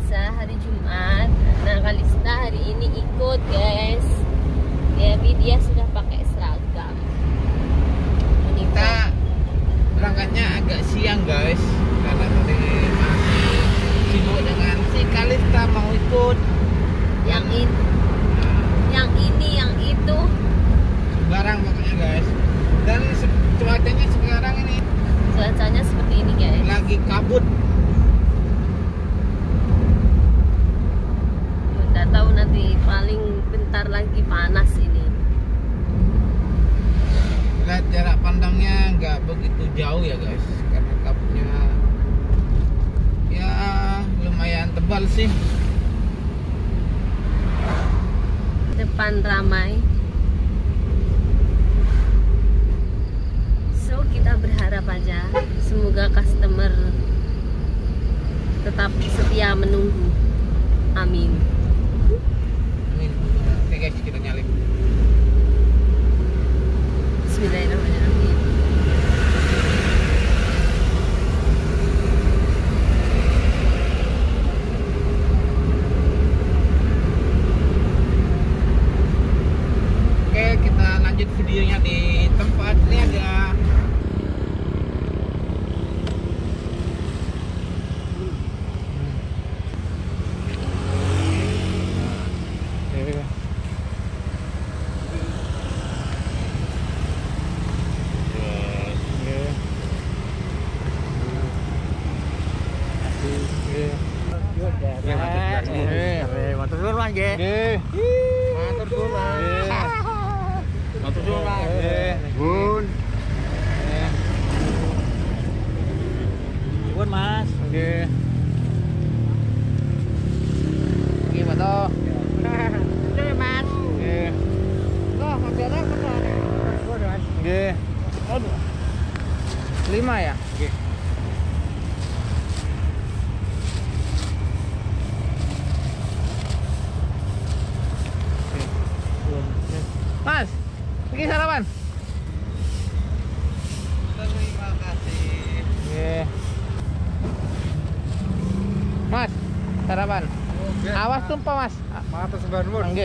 biasa hari Jumat. Nah, Kalista hari ini ikut, guys. Tapi dia sudah pakai seragam. Kita berangkatnya agak siang, guys, karena tadi masih sibuk dengan si Kalista mau ikut Yang ini, yang itu. barang pokoknya, guys. Dan cuacanya sekarang ini Cuacanya seperti ini, guys. lagi kabut. Nggak tahu nanti, paling bentar lagi panas ini. Lihat jarak pandangnya nggak begitu jauh ya, guys, karena kabutnya ya lumayan tebal sih. Depan ramai. So kita berharap aja semoga customer tetap setia menunggu. Amin. Amin. Oke, guys, kita nyalip. Bismillahirrahmanirrahim. Oke, kita lanjut videonya di tempat niaga. Matur suwun, Mas nggih. Matur suwun, Mas. Matur suwun, Mas. Bun. Suwun, Mas. Nggih. Nggih, Pak To. Nggih, Mas. Nggih. Loh, mobilnya bener. Mas. Nggih. Aduh. 5 ya? Nggih. Mas, pergi sarapan? Terima kasih. Nggih. Mas, sarapan. Awas tumpah, Mas. Matur suwun. Nggih.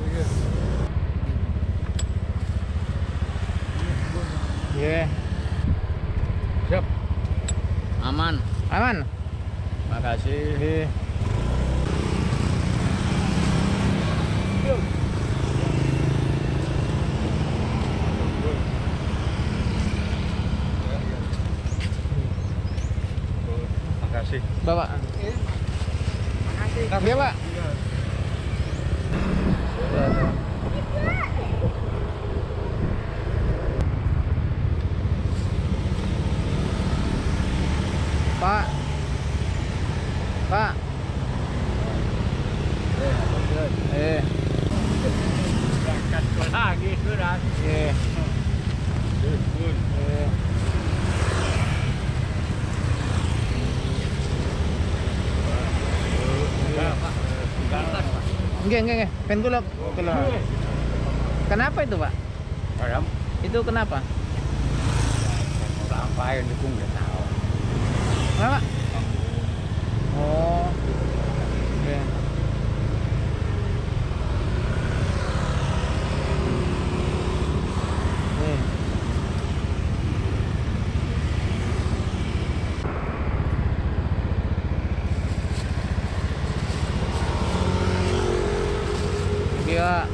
Nggih. Siap. Aman. Aman. Makasih. Nggih. Makasih. Bapak. Makasih. Nggih, Pak. Pak. Pak. Berangkat lagi sudah. Nggih. Nggih. Pen kulok. Kenapa itu, Pak? Ayam. Itu kenapa? Apa yang dukung ya tahu. Kenapa? Oh. Oke. Iya.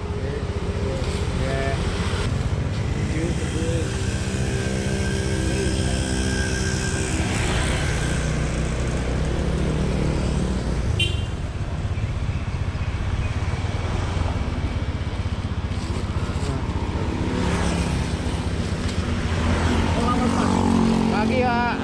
Pagi, Pak.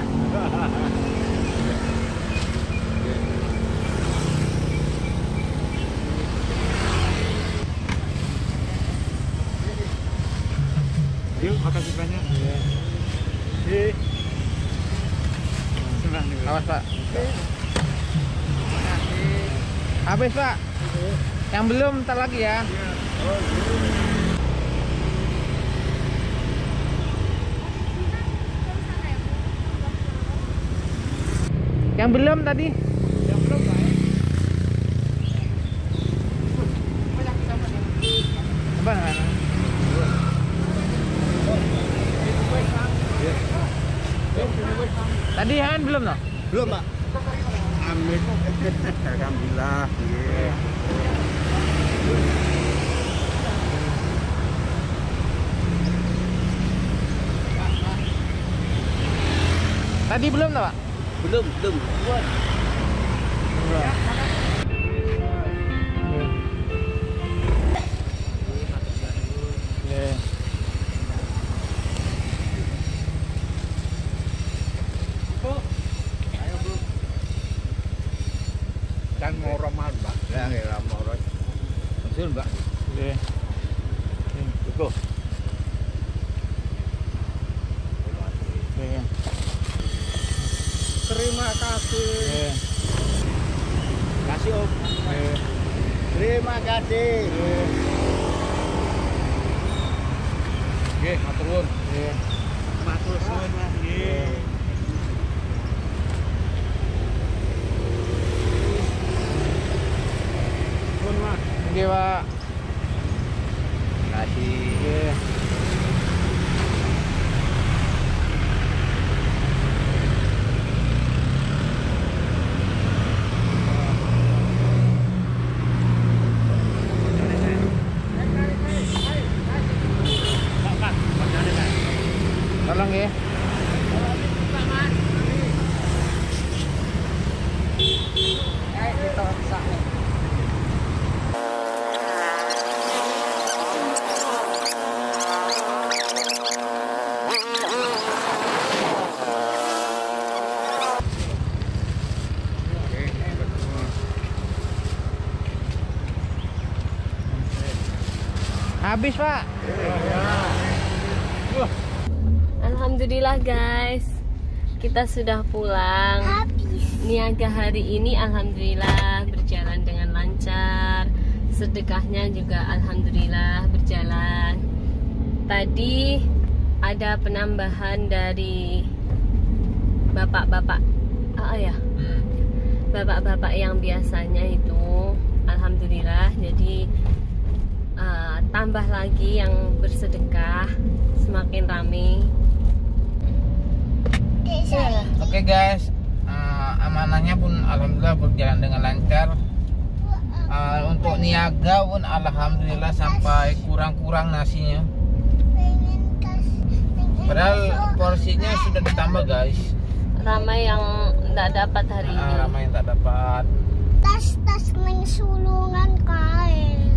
Yuk, makasih banyak. Senang nih. Awas, Pak. Makasih. Habis, Pak. Yang belum ntar lagi ya. Yang belum tadi. Yang belum, Pak. belum no? Belum, Pak. Amin. Alhamdulillah. Iya. Tadi belum no, Pak? Belum. Buat. Dan mau ramal, Mbak. Ya, ramal. Betul, Mbak. Iya. Cukup. Iya. Terima kasih. Iya. Kasih, Om. Iya. Terima kasih. Oke, matur nuwun. Iya. Matur suwun, Mas. Nggih. Suwun, Mas. Oke, Pak. Kasih. Iya. Tolong ya. Habis, Pak. Alhamdulillah guys, kita sudah pulang. Niaga hari ini alhamdulillah berjalan dengan lancar. Sedekahnya juga alhamdulillah berjalan. Tadi ada penambahan dari bapak-bapak, bapak-bapak yang biasanya itu alhamdulillah. Jadi tambah lagi yang bersedekah, semakin ramai. Oke guys, amanahnya pun alhamdulillah berjalan dengan lancar. Untuk niaga pun alhamdulillah sampai kurang-kurang nasinya. Padahal porsinya sudah ditambah guys. Ramai yang tidak dapat hari ini. Ramai yang tak dapat. Tas neng sulungan kain.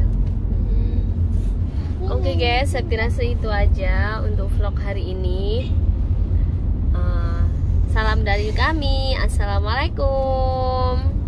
Oke guys, saya rasa itu aja untuk vlog hari ini. Salam dari kami. Assalamualaikum.